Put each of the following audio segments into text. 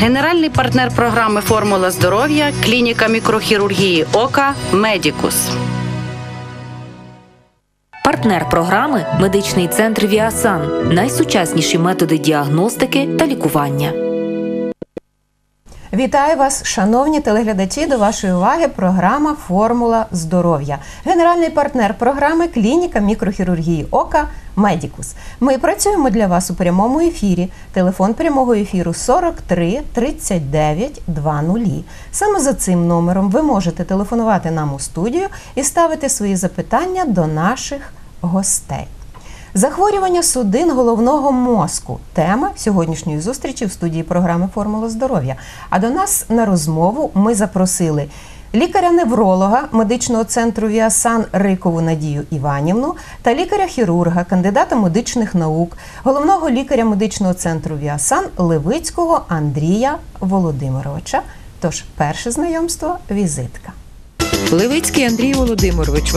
Генеральний партнер програми «Формула здоров'я» – клініка мікрохірургії ока «Медікус». Партнер програми – медичний центр «Віасан». Найсучасніші методи діагностики та лікування. Вітаю вас, шановні телеглядачі, до вашої уваги програма «Формула здоров'я». Генеральний партнер програми – клініка мікрохірургії ока «Медікус». Ми працюємо для вас у прямому ефірі. Телефон прямого ефіру 43 39 20. Саме за цим номером ви можете телефонувати нам у студію і ставити свої запитання до наших гостей. Захворювання судин головного мозку – тема сьогоднішньої зустрічі в студії програми «Формула здоров'я». А до нас на розмову ми запросили лікаря-невролога медичного центру «Віасан» Рикову Надію Іванівну та лікаря-хірурга, кандидата медичних наук, головного лікаря медичного центру «Віасан» Левицького Андрія Володимировича. Тож, перше знайомство – візитка. Левицький Андрій Володимирович в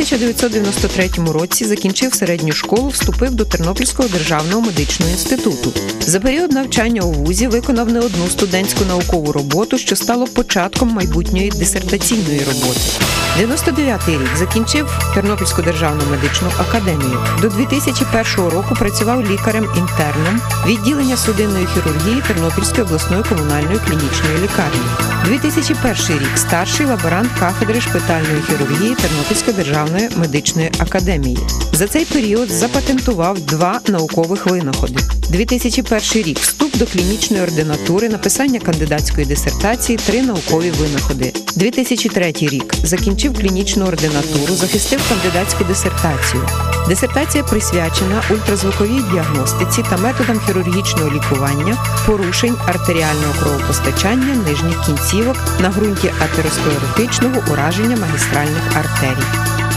1993 році закінчив середню школу, вступив до Тернопільського державного медичного інституту. За період навчання у вузі виконав не одну студентську наукову роботу, що стало початком майбутньої дисертаційної роботи. 99-й рік закінчив Тернопільську державну медичну академію. До 2001 року працював лікарем-інтерном відділення судинної хірургії Тернопільської обласної комунальної клінічної лікарні. 2001 рік старший лаборант кафедри шпитальної хірургії Тернопільської державної медичної академії. За цей період запатентував 2 наукових винаходи. 2001 рік вступ до клінічної ординатури, написання кандидатської дисертації, 3 наукові винаходи. 2003 рік закінчив клінічну ординатуру, захистив кандидатську дисертацію. Дисертація присвячена ультразвуковій діагностиці та методам хірургічного лікування порушень артеріального кровопостачання нижніх кінцівок на ґрунті атеросклеротичного ураження магістральних артерій.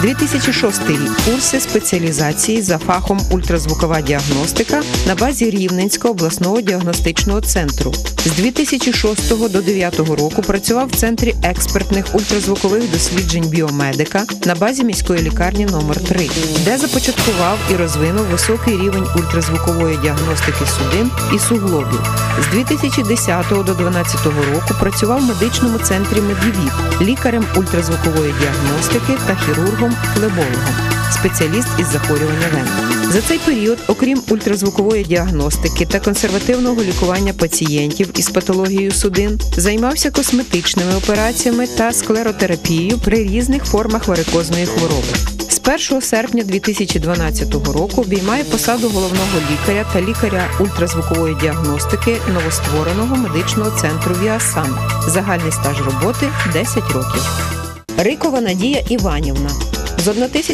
2006 рік курси спеціалізації за фахом ультразвукова діагностика на базі Рівненського обласного діагностичного центру. З 2006 до 2009 року працював в Центрі експертних ультразвукових досліджень біомедика на базі міської лікарні номер 3, де започаткував і розвинув високий рівень ультразвукової діагностики судин і суглобів. З 2010 до 2012 року працював в медичному центрі «Медівід» лікарем ультразвукової діагностики та хірургом-флебологом, спеціаліст із захворювання вен. За цей період, окрім ультразвукової діагностики та консервативного лікування пацієнтів із патологією судин, займався косметичними операціями та склеротерапією при різних формах варикозної хвороби. З 1 серпня 2012 року обіймає посаду головного лікаря та лікаря ультразвукової діагностики новоствореного медичного центру «Віасан». Загальний стаж роботи – 10 років. Рикова Надія Іванівна з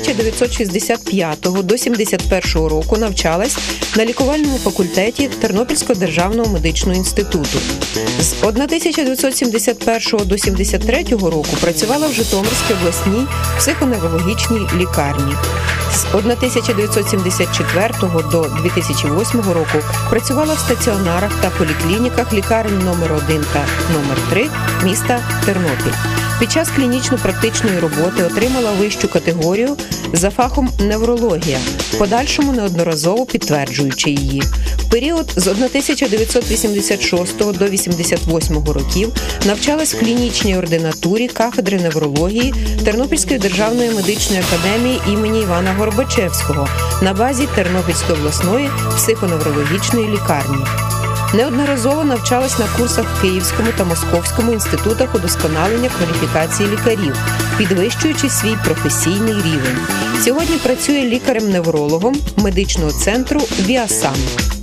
1965 до 1971 року навчалась на лікувальному факультеті Тернопільського державного медичного інституту. З 1971 до 1973 року працювала в Житомирській обласній психоневрологічній лікарні. З 1974 до 2008 року працювала в стаціонарах та поліклініках лікарень номер 1 та номер 3 міста Тернопіль. Під час клінічно-практичної роботи отримала вищу категорію за фахом неврологія, в подальшому неодноразово підтверджуючи її. В період з 1986 до 1988 років навчалась в клінічній ординатурі кафедри неврології Тернопільської державної медичної академії імені Івана Горбачевського на базі Тернопільської обласної психоневрологічної лікарні. Неодноразово навчалась на курсах в Київському та Московському інститутах удосконалення кваліфікації лікарів, підвищуючи свій професійний рівень. Сьогодні працює лікарем-неврологом медичного центру «Віасан».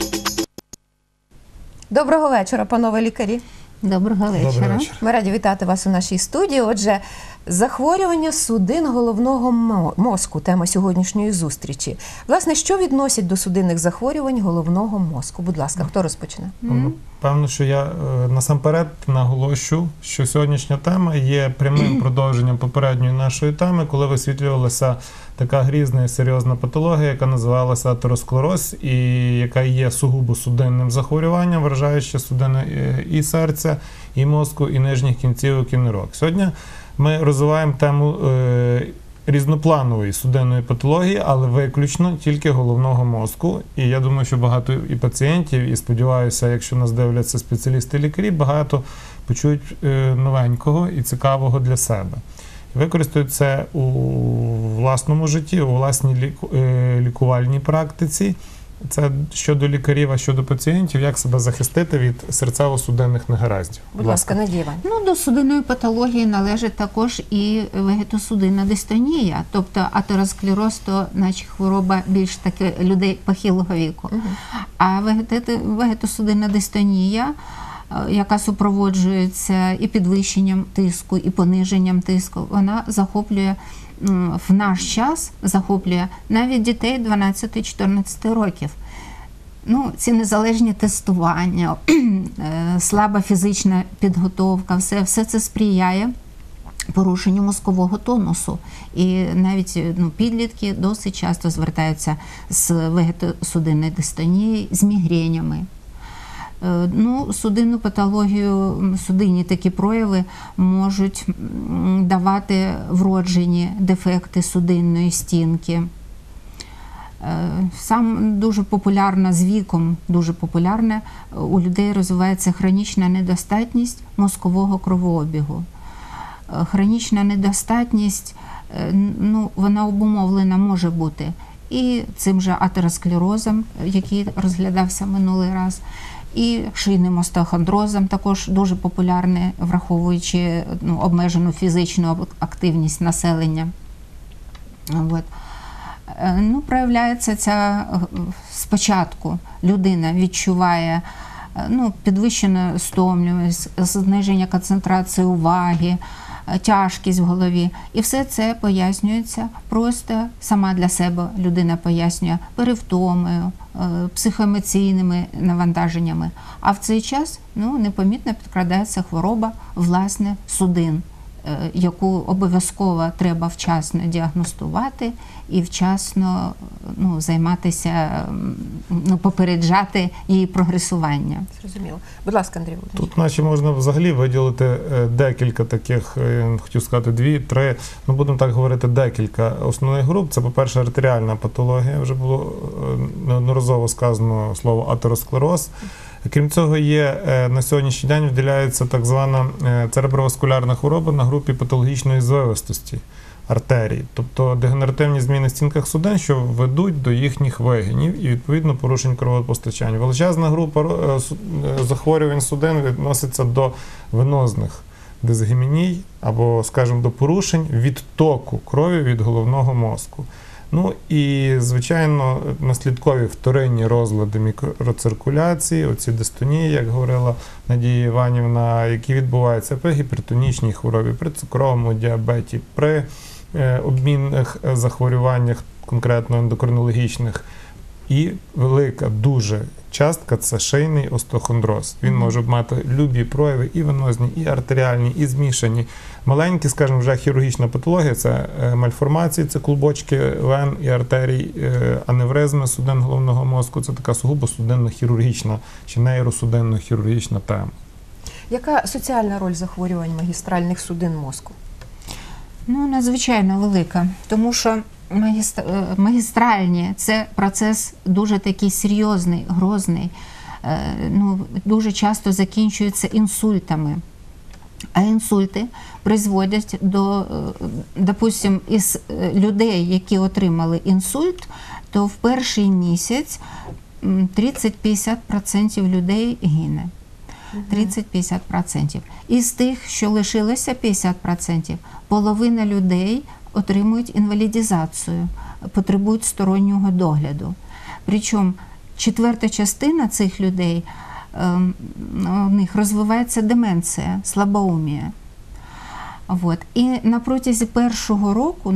Доброго вечора, панове лікарі. Доброго вечора. Ми раді вітати вас у нашій студії. Отже, захворювання судин головного мозку – тема сьогоднішньої зустрічі. Власне, що відносять до судинних захворювань головного мозку? Будь ласка, хто розпочне? Певно, що я насамперед наголошу, що сьогоднішня тема є прямим продовженням попередньої нашої теми, коли висвітлювалася така грізна і серйозна патологія, яка називалася атеросклероз і яка є сугубо судинним захворюванням, вражаючи судини і серця, і мозку, і нижніх кінцівок, і нирок. Сьогодні ми розвиваємо тему різнопланової судинної патології, але виключно тільки головного мозку. І я думаю, що багато і пацієнтів, і сподіваюся, якщо нас дивляться спеціалісти-лікарі, багато почують новенького і цікавого для себе. Використають це у власному житті, у власній лікувальній практиці. Це щодо лікарів, а щодо пацієнтів, як себе захистити від серцево-судинних негараздів. Будь ласка, Надія Іванівна. Ну, до судинної патології належить також і вегетосудинна дистонія, тобто атеросклероз, то наче хвороба більш таки людей похилого віку. А вегетосудинна дистонія, яка супроводжується і підвищенням тиску, і пониженням тиску, вона захоплює в наш час навіть дітей 12-14 років. Ну, ці незалежні тестування, слаба фізична підготовка, все це сприяє порушенню мозкового тонусу. І навіть підлітки досить часто звертаються з вегетосудинною дистонією, з мігренями. Ну, судинну патологію, судинні такі прояви можуть давати вроджені дефекти судинної стінки. Сам дуже популярна з віком, дуже популярна, у людей розвивається хронічна недостатність мозкового кровообігу. Хронічна недостатність, ну, вона обумовлена може бути і цим же атеросклерозом, який розглядався минулий раз, і шийним остеохондрозом, також дуже популярне, враховуючи обмежену фізичну активність населення. От. Ну, проявляється ця спочатку. Людина відчуває підвищену стомлюваність, зниження концентрації уваги, тяжкість в голові. І все це пояснюється просто сама для себе. Людина пояснює перевтомою, психоемоційними навантаженнями. А в цей час непомітно підкрадається хвороба, власне, судин, яку обов'язково треба вчасно діагностувати і вчасно займатися, попереджати її прогресування. Зрозуміло. Будь ласка, Андрій Володимирович. Тут наче можна взагалі виділити декілька таких, хотів сказати, 2-3, будемо так говорити, декілька основних груп. Це, по-перше, артеріальна патологія, вже було неодноразово сказано слово атеросклероз. Крім цього, є на сьогоднішній день виділяється так звана цереброваскулярна хвороба на групі патологічної звивистості артерій, тобто дегенеративні зміни в стінках судин, що ведуть до їхніх вигинів і, відповідно, порушень кровопостачання. Величезна група захворювань судин відноситься до венозних дисгеміній або, скажімо, до порушень відтоку крові від головного мозку. Ну і, звичайно, наслідкові вторинні розлади мікроциркуляції, оці дистонії, як говорила Надія Іванівна, які відбуваються при гіпертонічній хворобі, при цукровому діабеті, при обмінних захворюваннях, конкретно ендокринологічних. І велика дуже частка – це шийний остеохондроз. Він може мати любі прояви і венозні, і артеріальні, і змішані. Маленькі, скажімо, вже хірургічна патологія – це мальформації, це клубочки вен і артерій, аневризми судин головного мозку. Це така сугубо судинно-хірургічна чи нейросудинно-хірургічна тема. Яка соціальна роль захворювань магістральних судин мозку? Надзвичайно велика, тому що магістральні – це процес дуже такий серйозний, грозний, дуже часто закінчується інсультами. А інсульти призводять до, допустим, із людей, які отримали інсульт, то в перший місяць 30-50% людей гине. 30-50%. Із тих, що лишилося 50%, половина людей отримують інвалідизацію, потребують стороннього догляду. Причому четверта частина цих людей, у них розвивається деменція, слабоумія. І на протязі першого року,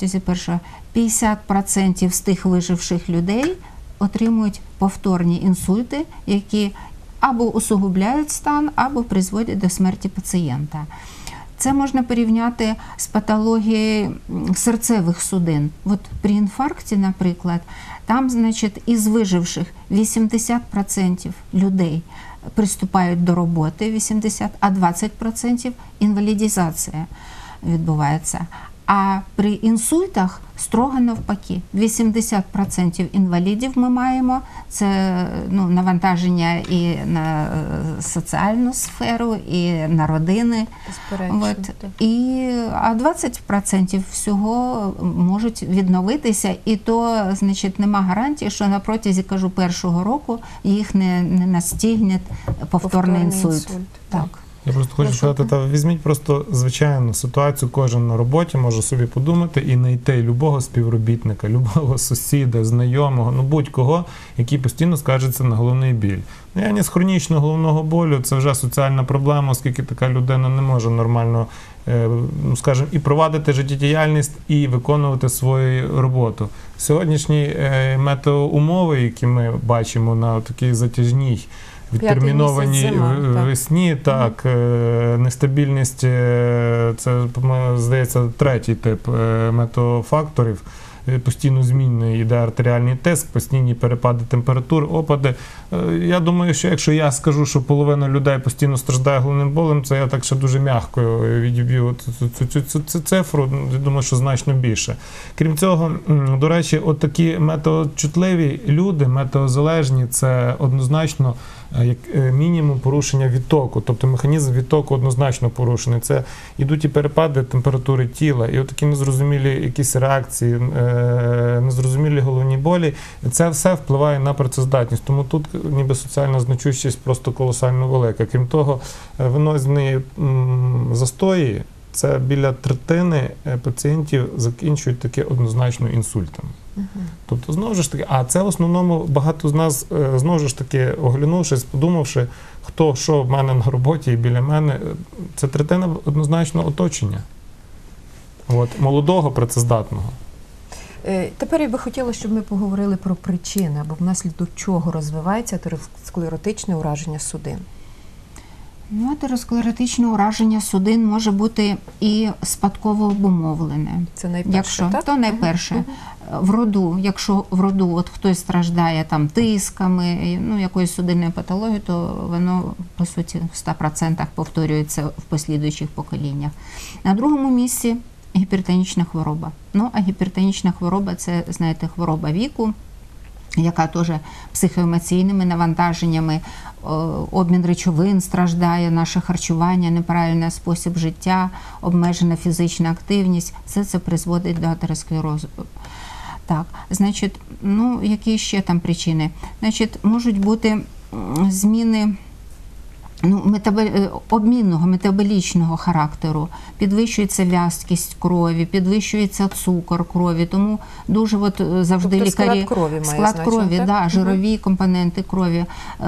50% з тих виживших людей отримують повторні інсульти, які або усугубляють стан, або призводять до смерті пацієнта. Це можна порівняти з патологією серцевих судин. При інфаркті, наприклад, там, із виживших 80% людей приступають до роботи, а 20% інвалідизація відбувається. А при інсультах строго навпаки. 80% інвалідів ми маємо, це навантаження і на соціальну сферу, і на родини. А 20% всього можуть відновитися, і то, значить, нема гарантії, що на протязі, кажу, першого року їх не настигне повторний інсульт. Так. Я просто хочу сказати, візьміть просто звичайну ситуацію, кожен на роботі може собі подумати і знайти любого співробітника, любого сусіда, знайомого, будь-кого, який постійно скаржиться на головний біль. Наявність хронічного головного болю – це вже соціальна проблема, оскільки така людина не може нормально, скажімо, і провадити життєдіяльність, і виконувати свою роботу. Сьогоднішні метеоумови, які ми бачимо на такій затяжній відтермінованій весні, так, нестабільність, це, здається, третій тип метеофакторів, постійно змінний йде артеріальний тиск, постійні перепади температур, опади. Я думаю, що якщо я скажу, що половина людей постійно страждає головним болем, це я так ще дуже м'яко відіб'ю цю цифру, я думаю, що значно більше. Крім цього, до речі, от такі метеочутливі люди, метеозалежні, це однозначно як мінімум порушення відтоку, тобто механізм відтоку однозначно порушений. Це йдуть і перепади температури тіла, і от такі незрозумілі якісь реакції, незрозумілі головні болі. Це все впливає на працездатність. Тому тут ніби соціальна значущість просто колосально велика. Крім того, венозні застої, це біля третини пацієнтів закінчують таки однозначно інсультами. Тобто, знову ж таки, а це в основному багато з нас, знову ж таки, оглянувшись, подумавши, хто що в мене на роботі і біля мене, це третина однозначно оточення. Молодого, працездатного. Тепер я би хотіла, щоб ми поговорили про причини, або внаслідок чого розвивається атеросклеротичне ураження судин. Атеросклеротичне ураження судин може бути і спадково обумовлене. Це найперше, так? То найперше. В роду, якщо в роду хтось страждає тисками, якоюсь судинною патологією, то воно, по суті, в 100% повторюється в послідуючих поколіннях. На другому місці гіпертонічна хвороба. А гіпертонічна хвороба – це, знаєте, хвороба віку, яка теж психоемоційними навантаженнями, обмін речовин страждає, наше харчування, неправильний спосіб життя, обмежена фізична активність. Все це призводить до атеросклерозу. Так, значить, які ще там причини? Значить, можуть бути зміни обмінного, метаболічного характеру, підвищується в'язкість крові, підвищується цукор крові, тому дуже завжди лікарі... Склад крові, жирові компоненти крові.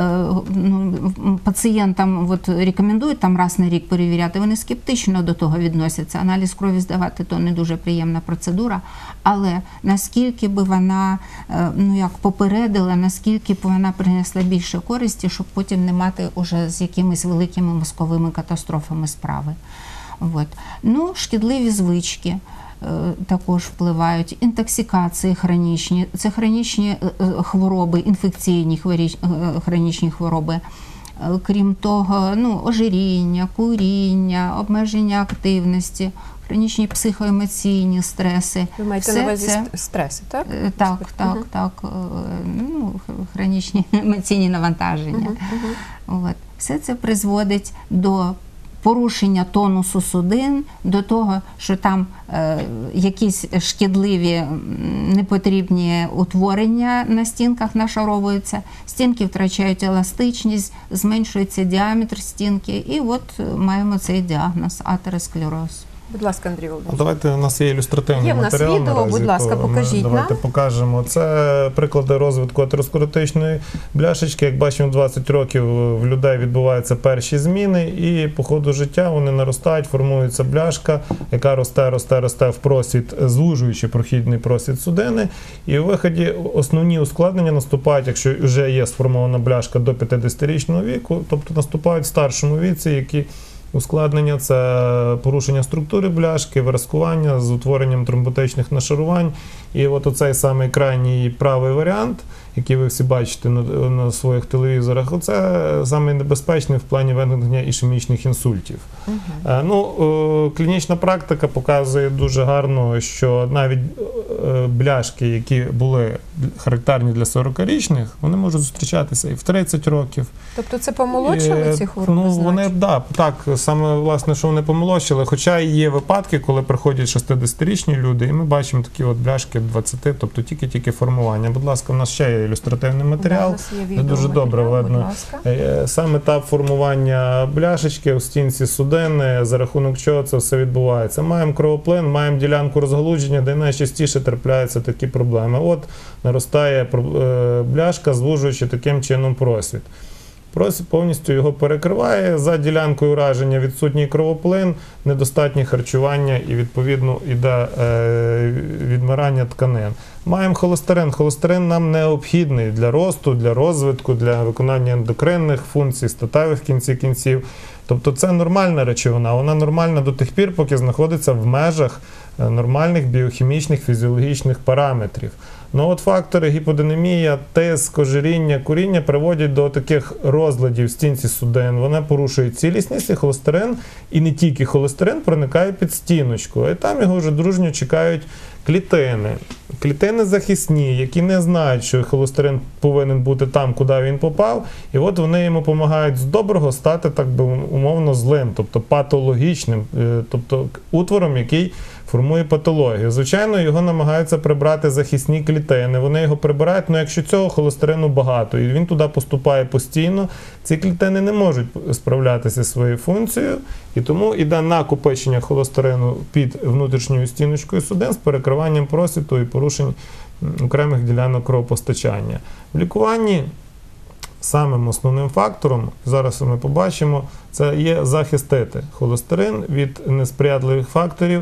Пацієнтам рекомендують раз на рік перевіряти, вони скептично до того відносяться. Аналіз крові здавати – то не дуже приємна процедура, але наскільки би вона попередила, наскільки б вона принесла більше користі, щоб потім не мати уже з якимись великими мозковими катастрофами справи. Шкідливі звички також впливають, інтоксикації хронічні, це хронічні хвороби, інфекційні хронічні хвороби. Крім того, ожиріння, куріння, обмеження активності, хронічні психоемоційні стреси. Ви маєте на увазі стреси, так? Так. Хронічні емоційні навантаження. Все це призводить до порушення тонусу судин, до того, що там якісь шкідливі, непотрібні утворення на стінках нашаровуються, стінки втрачають еластичність, зменшується діаметр стінки, і маємо цей діагноз – атеросклероз. Будь ласка, Андрій Володимирович. Давайте, у нас є ілюстративний матеріал. Є в нас відео, будь ласка, покажіть нам. Давайте покажемо. Це приклади розвитку атеросклеротичної бляшечки. Як бачимо, 20 років в людей відбуваються перші зміни, і по ходу життя вони наростають, формується бляшка, яка росте в просвіт, звужуючи прохідний просвіт судини. І у виході основні ускладнення наступають, якщо вже є сформована бляшка до 50-річного віку, тобто наступають в старшому віці, які ускладнення – це порушення структури бляшки, виразкування з утворенням тромботичних нашарувань. І оцей самий крайній правий варіант, які ви всі бачите на своїх телевізорах, це саме небезпечне в плані виникнення ішемічних інсультів. Клінічна практика показує дуже гарно, що навіть бляшки, які були характерні для 40-річних, вони можуть зустрічатися і в 30 років. Тобто це помолодшили ці хвороби? Вони, так, саме власне, що вони помолодшили. Хоча є випадки, коли приходять 60-річні люди, і ми бачимо такі от бляшки 20, тобто тільки формування. Будь ласка, у нас ще є ілюстративний матеріал, де дуже добре видно саме етап формування бляшечки у стінці судини, за рахунок чого це все відбувається. Маємо кровоплин, маємо ділянку розгалудження, де найчастіше трапляються такі проблеми. От наростає бляшка, звужуючи таким чином просвіт. Просвіт повністю його перекриває, за ділянкою ураження відсутній кровоплин, недостатнє харчування і, відповідно, йде відмирання тканин. Маємо холестерин. Холестерин нам необхідний для росту, для розвитку, для виконання ендокринних функцій, статевих кінців. Тобто це нормальна речовина, вона нормальна до тих пір, поки знаходиться в межах нормальних біохімічних, фізіологічних параметрів. От фактори гіподинамія, тиск, ожиріння, куріння приводять до таких розладів в стінці судин. Вони порушують цілісність, і холестерин, і не тільки холестерин, проникає під стіночку. І там його вже дружньо чекають клітини. Клітини захисні, які не знають, що холестерин повинен бути там, куди він попав, і от вони йому допомагають з доброго стати, так би умовно, злим, тобто патологічним, тобто утвором, який формує патологію. Звичайно, його намагаються прибрати захисні клітини, вони його прибирають, але якщо цього холестерину багато, і він туди поступає постійно, ці клітини не можуть справлятися зі своєю функцією, і тому йде накопичення холестерину під внутрішньою стіночкою судин з перекриванням просвіту і порушень окремих ділянок кровопостачання. В лікуванні самим основним фактором, зараз ми побачимо, це є захистити холестерин від несприятливих факторів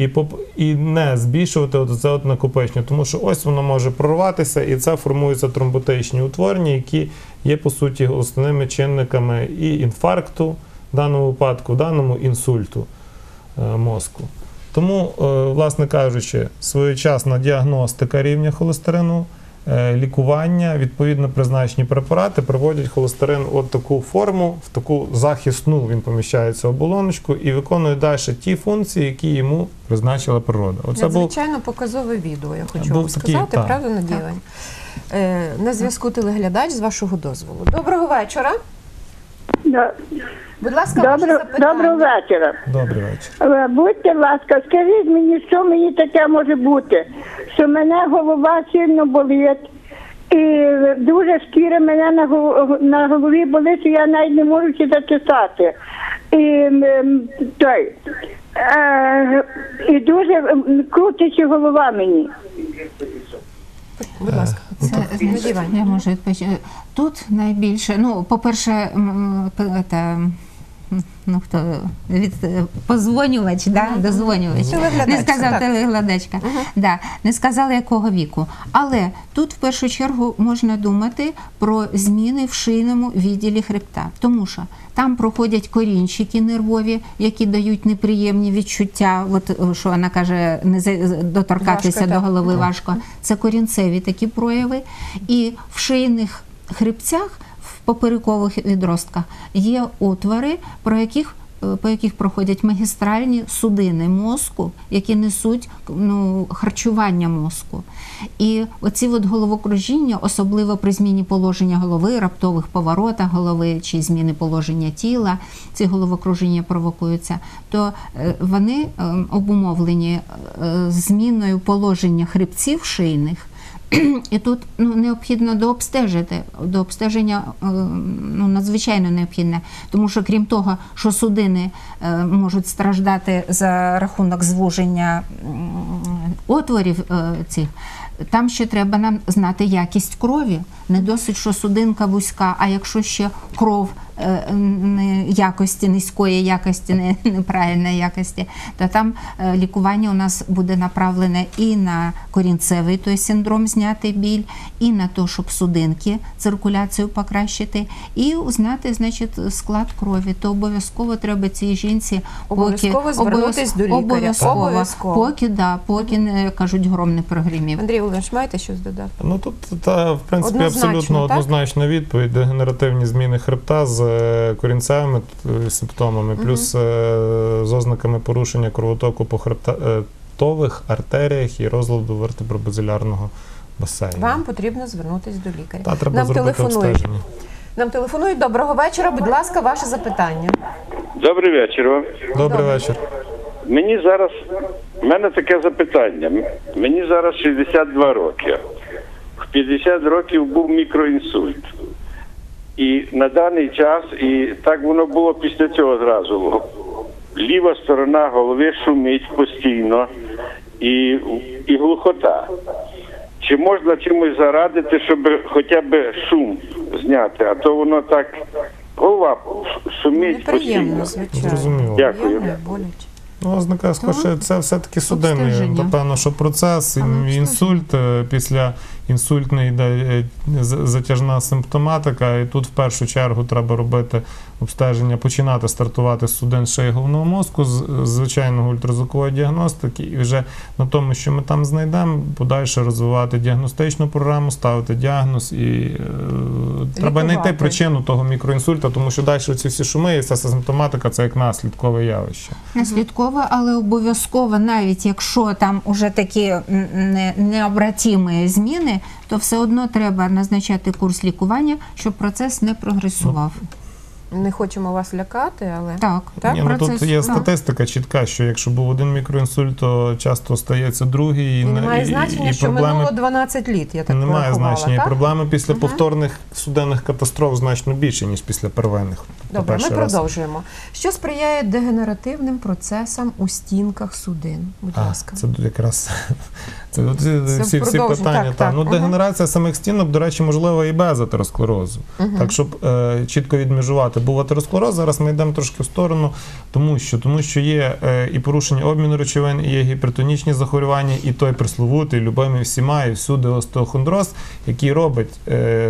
і не збільшувати це накопичення, тому що ось воно може прорватися, і це формуються тромботичні утворення, які є, по суті, основними чинниками і інфаркту, в даному випадку, в даному інсульту мозку. Тому, власне кажучи, своєчасна діагностика рівня холестерину, лікування, відповідно призначені препарати приводять холестерин в таку форму, в таку захисну, він поміщається в оболоночку і виконує далі ті функції, які йому призначила природа. Надзвичайно показове відео, я хочу вам сказати, правда, Надія Іванівна? На зв'язку телеглядач, з вашого дозволу. Доброго вечора. Будь ласка, Доброго вечора. Добрий вечір. Будьте ласка, скажіть мені, що мені таке може бути, що мене голова сильно болить, і дуже шкіра мене на голові болить, і я навіть не можу ще зачесати. І дуже крутиться голова мені. Будь ласка. Я можу відповісти. Тут найбільше, по-перше, позвонювач, дозвонювач. Не сказав телеглядачка. Не сказали, якого віку. Але тут, в першу чергу, можна думати про зміни в шийному відділі хребта. Тому що там проходять корінчики нервові, які дають неприємні відчуття. От, що вона каже, доторкатися до голови важко. Це корінцеві такі прояви. І в шийних хребцях, в поперекових відростках, є отвори, по яких проходять магістральні судини мозку, які несуть харчування мозку. І оці головокружіння, особливо при зміні положення голови, раптових поворотах голови чи зміни положення тіла, ці головокружіння провокуються, то вони обумовлені зміною положення хребців шийних. І тут необхідно дообстежити. Дообстеження надзвичайно необхідне, тому що крім того, що судини можуть страждати за рахунок звуження отворів цих, там ще треба нам знати якість крові. Не досить, що судинка вузька, а якщо ще кров якості, низької якості, неправильної якості, то там лікування у нас буде направлене і на корінцевий той синдром, зняти біль, і на те, щоб судинки, циркуляцію покращити, і узнати, значить, склад крові. То обов'язково треба цій жінці Обов'язково звернутись до лікаря. Обов'язково. Поки не, кажуть, гром не прогримів. Андрій Володимирович, маєте щось додати? Ну тут, в принципі, Однозначно, абсолютно так? однозначна відповідь. Дегенеративні зміни хребта з корінцевими симптомами, плюс з ознаками порушення кровотоку по хребтових артеріях і розладу вертебробазилярного басейну. Вам потрібно звернутися до лікаря. Та, треба зробити обстеження. Нам телефонують. Доброго вечора. Будь ласка, ваше запитання. Добрий вечір вам. Добрий вечір. У мене таке запитання. Мені зараз 62 роки. В 50 років був мікроінсульт. І на даний час, і так воно було після цього зразу, ліва сторона голови шумить постійно і глухота. Чи можна чимось зарадити, щоб хоча б шум зняти, а то воно так, голова шумить Неприємно, постійно. звичайно. Зрозуміло. Дякую. Приємно і боляче. Ну, ознака скорше, це все-таки судинний, обстеження. напевно, що процес, інсульт, після інсультної йде затяжна симптоматика, і тут в першу чергу треба робити обстеження, починати стартувати з судин шиї головного мозку, з звичайного ультразвукової діагностики, і вже на тому, що ми там знайдемо, подальше розвивати діагностичну програму, ставити діагноз, і треба знайти причину того мікроінсульта, тому що далі ці всі шуми і ця симптоматика – це як наслідкове явище. Наслідково, але обов'язково, навіть якщо там уже такі необратимі зміни, то все одно треба назначати курс лікування, щоб процес не прогресував. Не хочемо вас лякати, але Так, Ні, ну, тут є статистика чітка, що якщо був один мікроінсульт, то часто стається другий. і немає значення, що минуло 12 літ, я так Немає порахувала, значення. так? І проблеми після повторних судинних катастроф значно більше, ніж після первинних. Добре, ми Перший раз. продовжуємо. Що сприяє дегенеративним процесам у стінках судин? Будь ласка. Це якраз всі продовження. питання. Так. Ну, дегенерація самих стінок, до речі, можлива і без атеросклерозу. Так, щоб чітко відмежувати, був атеросклероз, зараз ми йдемо трошки в сторону, тому що є і порушення обміну речовин, і є гіпертонічні захворювання, і той пресловутий, любимий всіма, і всюди остеохондроз, який робить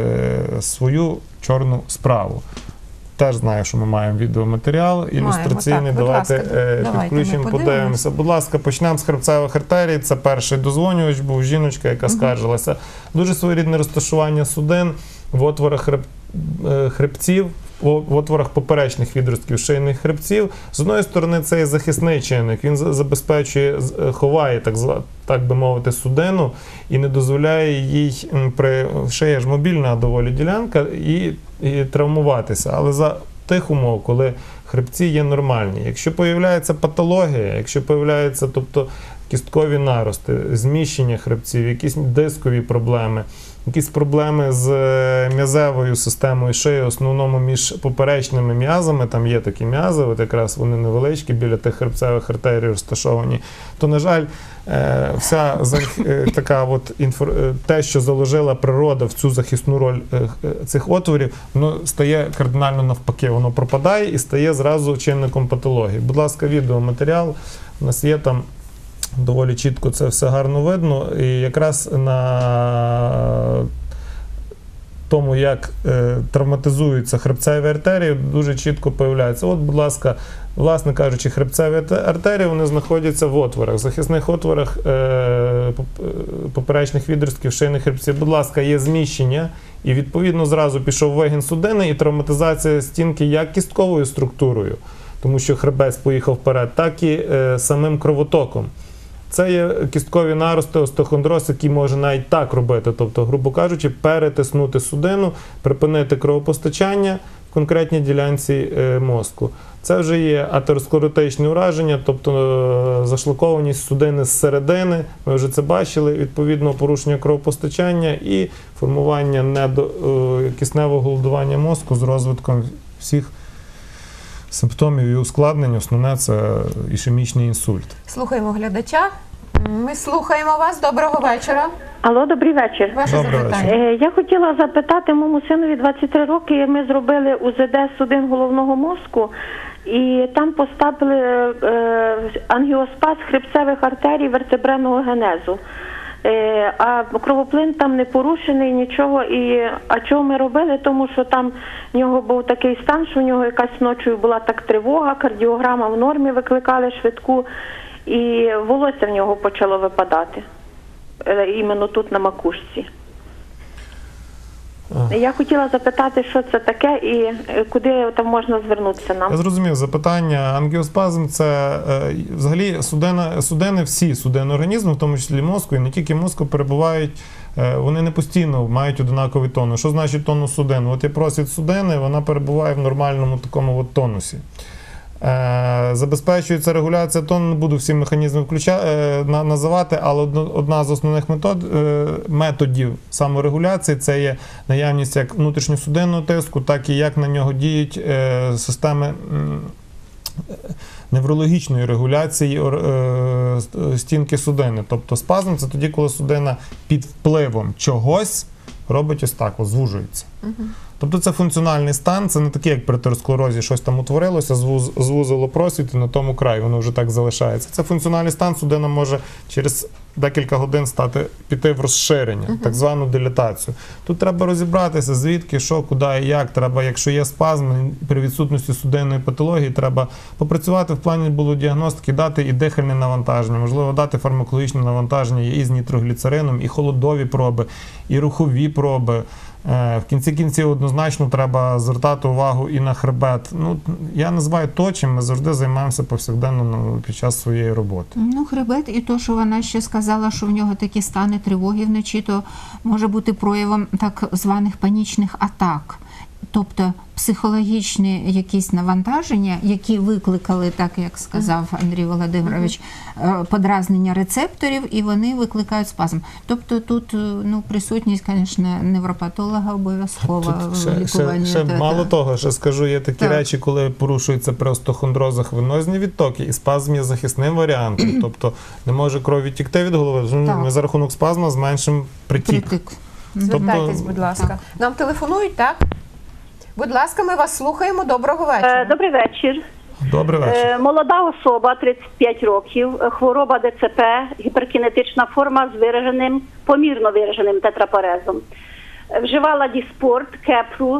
свою чорну справу. Теж знаю, що ми маємо відеоматеріал ілюстраційний. Так, давайте ми підключимо, подивимося. Будь ласка, почнемо з хребцевих артерій. Це перший дозвонювач, був жіночка, яка скаржилася. Дуже своєрідне розташування судин в отворах хребців, в отворах поперечних відростків шийних хребців. З одної сторони, це є захисний чинник. Він забезпечує, ховає, так би мовити, судину і не дозволяє їй, шия ж мобільна доволі ділянка, і травмуватися. Але за тих умов, коли хребці є нормальні. Якщо появляється патологія, якщо появляються, тобто, кісткові нарости, зміщення хребців, якісь дискові проблеми, якісь проблеми з м'язевою системою шиї, в основному між поперечними м'язами, там є такі м'язи, от якраз вони невеличкі, біля тих хребцевих артерій розташовані, то, на жаль, вся така те, що заложила природа в цю захисну роль цих отворів, воно стає кардинально навпаки, воно пропадає і стає зразу чинником патології. Будь ласка, відеоматеріал, у нас є там, доволі чітко це все гарно видно, і якраз на тому, як травматизуються хребцеві артерії, дуже чітко появляється. От, будь ласка, власне кажучи, хребцеві артерії, вони знаходяться в отворах, захисних отворах поперечних відростків шийних хребців. Будь ласка, є зміщення, і відповідно зразу пішов вигін судини і травматизація стінки як кістковою структурою, тому що хребець поїхав вперед, так і самим кровотоком. Це є кісткові нарости, остеохондроз, який може навіть так робити, тобто, грубо кажучи, перетиснути судину, припинити кровопостачання в конкретній ділянці мозку. Це вже є атеросклеротичне ураження, тобто зашлакованість судини зсередини, ми вже це бачили, відповідно порушення кровопостачання і формування кисневого голодування мозку з розвитком всіх симптомів і ускладнень. Основне – це ішемічний інсульт. Слухаємо глядача. Ми слухаємо вас. Доброго вечора. Алло, добрий вечір. Ваше Доброго запитання. Я хотіла запитати, моєму синові 23 роки, ми зробили УЗД судин головного мозку, і там поставили ангіоспаз хребцевих артерій вертебрального генезу. А кровоплин там не порушений, нічого. А чого ми робили? Тому що там в нього був такий стан, що в нього якась ночою була так тривога, кардіограма в нормі, викликали швидку, і волосся в нього почало випадати. Іменно тут на макушці. Я хотіла запитати, що це таке і куди там можна звернутися нам. Я зрозумів запитання. Ангіоспазм – це взагалі судини, всі судини організму, в тому числі мозку, і не тільки мозку, перебувають, вони не постійно мають однаковий тонус. Що значить тонус судин? От є просвіт судини, вона перебуває в нормальному такому от тонусі. Забезпечується регуляція тону, не буду всі механізми називати, але одна з основних методів саморегуляції – це є наявність як внутрішньосудинного тиску, так і як на нього діють системи неврологічної регуляції стінки судини. Тобто спазм – це тоді, коли судина під впливом чогось робить ось так, ось звужується. Тобто це функціональний стан, це не таке, як при атеросклерозі, щось там утворилося, звузило просвіт і на тому край, воно вже так залишається. Це функціональний стан, судина може через декілька годин піти в розширення, так звану дилатацію. Тут треба розібратися, звідки, що, куди і як. Треба, якщо є спазм, при відсутності судинної патології, треба попрацювати в плані діагностики, дати і дихальне навантаження, можливо, дати фармакологічне навантаження і з нітрогліцерином, і холодові проби, і рухові проби. В кінці кінців однозначно треба звертати увагу і на хребет. Ну, я називаю то, чим ми завжди займаємося повсякденно під час своєї роботи. Ну, хребет і то, що вона ще сказала, що в нього такі стани тривоги вночі, то може бути проявом так званих панічних атак. Тобто психологічні якісь навантаження, які викликали, так як сказав Андрій Володимирович, подразнення рецепторів, і вони викликають спазм. Тобто тут присутність, звісно, невропатолога обов'язкова в лікуванні. Ще мало того, ще скажу, є такі речі, коли порушуються при остеохондрозах венозні відтоки, і спазм є захисним варіантом. Тобто не може кров відтікти від голови, ми за рахунок спазму зменшимо притік. Звертайтесь, будь ласка. Нам телефонують, так? Будь ласка, ми вас слухаємо. Доброго вечора. Добрий вечір. Добрий вечір. Молода особа, 35 років, хвороба ДЦП, гіперкінетична форма з помірно вираженим тетрапарезом. Вживала діспорт, кепру,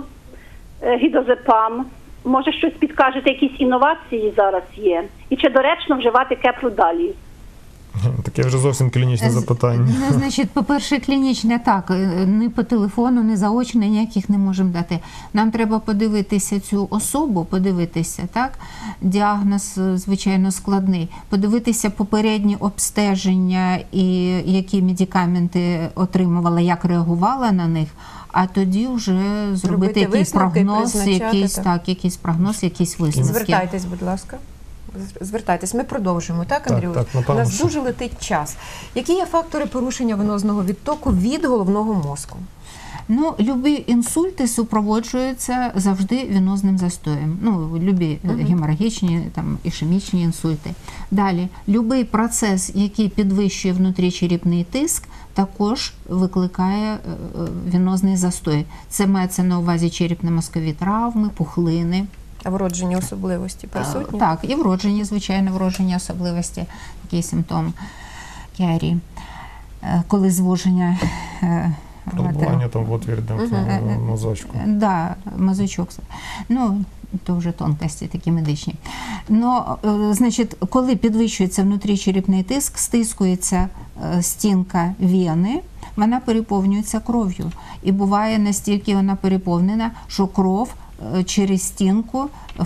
гідозепам. Може, щось підкажете, якісь інновації зараз є? І чи доречно вживати кепру далі? Таке вже зовсім клінічне запитання. Значить, по-перше, клінічне так, ні по телефону, ні заочно ніяких не можемо дати. Нам треба подивитися цю особу, так? Діагноз, звичайно, складний. Подивитися попередні обстеження і які медикаменти отримувала, як реагувала на них, а тоді вже зробити якийсь прогноз, якийсь прогноз, якісь висновки. Звертайтесь, будь ласка. Звертайтесь. Ми продовжуємо, так, Андрій? У нас дуже летить час. Які є фактори порушення венозного відтоку від головного мозку? Ну, любі інсульти супроводжуються завжди венозним застоєм. Ну, любі геморагічні, там, ішемічні інсульти. Далі, любий процес, який підвищує внутрічерепний тиск, також викликає венозний застой. Це мається на увазі черепно-мозкові травми, пухлини. А вроджені особливості присутні? Так, і вроджені, звичайно, вроджені особливості, такий симптом Кіарі, коли звуження пробування там в отвір мозочку. Да, мозочок. Ну, то вже тонкості такі медичні. Но, значить, коли підвищується внутрічерепний тиск, стискується стінка вени, вона переповнюється кров'ю. І буває настільки вона переповнена, що кров через стінку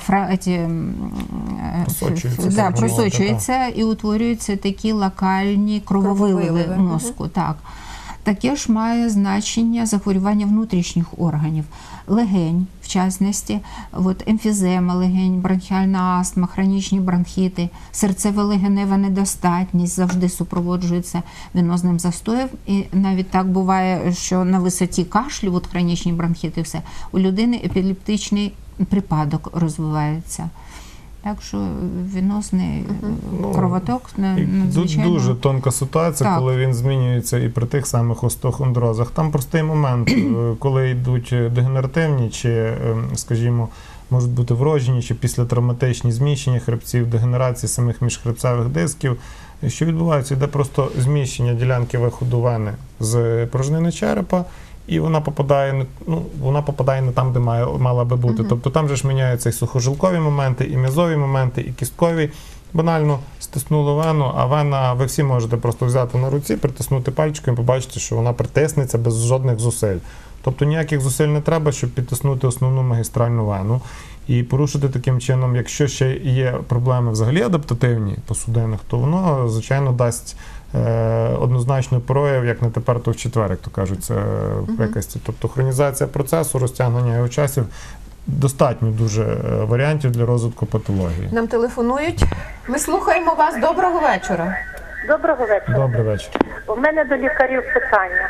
просочується і утворюються такі локальні крововиливи мозку. Так. Таке ж має значення захворювання внутрішніх органів. Легень, в частності, емфізема легень, бронхіальна астма, хронічні бронхіти, серцево-легенева недостатність завжди супроводжується венозним застоєм. І навіть так буває, що на висоті кашлю, хронічні бронхіти, все, у людини епілептичний припадок розвивається. Так що венозний кровоток І надзвичайно... дуже тонка ситуація, Так. коли він змінюється і при тих самих остеохондрозах. Там простий момент, коли йдуть дегенеративні чи, скажімо, можуть бути вроджені чи післятравматичні зміщення хребців, дегенерації самих міжхребцевих дисків. Що відбувається? Йде просто зміщення ділянки виходу вени з порожнини черепа, і вона попадає не там, де мала би бути. Тобто там же ж міняються і сухожилкові моменти, і м'язові моменти, і кісткові. Банально стиснули вену, а вена, ви всі можете просто взяти на руці, притиснути пальчиком і побачити, що вона притиснеться без жодних зусиль. Тобто ніяких зусиль не треба, щоб підтиснути основну магістральну вену. І порушити таким чином, якщо ще є проблеми взагалі адаптативні по судинах, то воно, звичайно, дасть однозначно прояв, як не тепер, то в четвер, як то кажуть, це в приказці. Тобто хронізація процесу, розтягнення його часів, достатньо дуже варіантів для розвитку патології. Нам телефонують. Ми слухаємо вас. Доброго вечора. Доброго вечора. Добрий вечір. У мене до лікарів питання.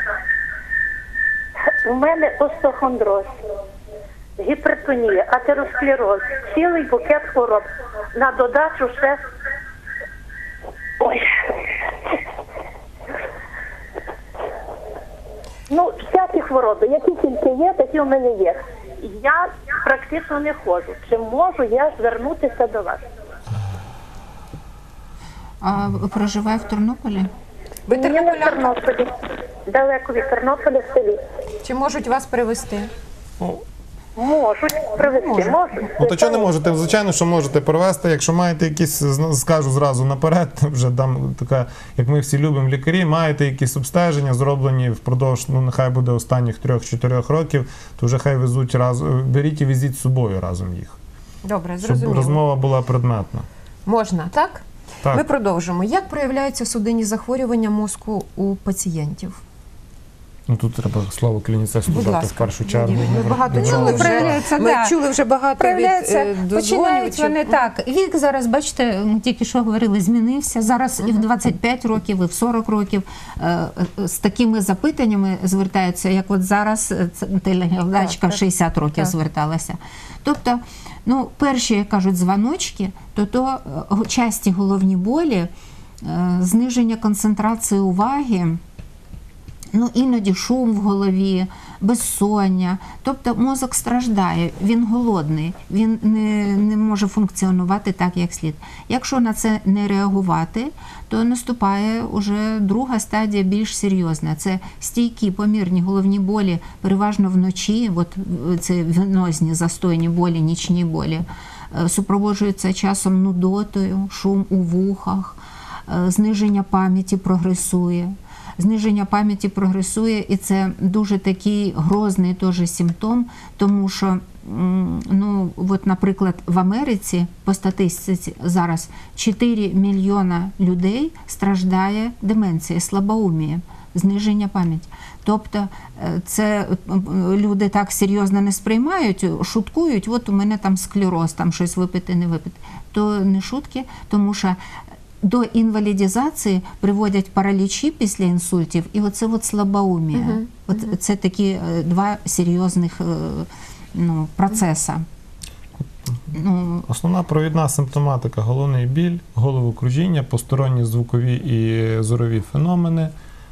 У мене остеохондроз, гіпертонія, атеросклероз, цілий букет хвороб. На додачу ще... Ой. Ну, всякі хвороби, які тільки є, такі у мене є. Я практично не ходжу. Чи можу я звернутися до вас? А проживає в Тернополі? Ви Ні, не в Тернополі. Далеко від Тернополя в селі. Чи можуть вас привезти? Можуть привезти, можуть. Ну, то чого не можете? Звичайно, що можете провести. Якщо маєте якісь, скажу зразу наперед, вже дам така, як ми всі любимо лікарі, маєте якісь обстеження, зроблені впродовж, нехай буде останніх 3-4 років, то вже хай везуть беріть і везіть з собою разом їх. Добре, Щоб зрозуміло. розмова була предметна. Можна, так? Так. Ми продовжимо. Як проявляються судинні захворювання мозку у пацієнтів? Ну, тут треба слово клініцист Будь додати в ласка. першу чергу. Ми багато Добре. чули вже. Проявляється, Ми да. чули вже багато Проявляється, від починають дозволювачів. вони так. Вік зараз, бачите, ми тільки що говорили, змінився. Зараз і в 25 років, і в 40 років з такими запитаннями звертаються, як от зараз телеглядачка в 60 років зверталася. Тобто, ну, перші, як кажуть, дзвоночки, то часті головні болі, зниження концентрації уваги, ну, іноді шум в голові, безсоння. Тобто мозок страждає, він голодний, він не може функціонувати так, як слід. Якщо на це не реагувати, то наступає уже друга стадія, більш серйозна. Це стійкі помірні головні болі, переважно вночі, от це венозні застойні болі, нічні болі, супроводжуються часом нудотою, шум у вухах, зниження пам'яті прогресує. Зниження пам'яті прогресує, і це дуже такий грозний теж симптом, тому що, ну, от, наприклад, в Америці по статистиці зараз 4 мільйона людей страждає деменцією, слабоумією, зниження пам'яті. Тобто це люди так серйозно не сприймають, шуткують, от у мене там склероз, там щось випити, не випити. То не шутки, тому що до інвалідизації приводять паралічі після інсультів, і оце от слабоумія. От це такі два серйозних процеси. Основна провідна симптоматика – головний біль, головокружіння, посторонні звукові і зорові феномени.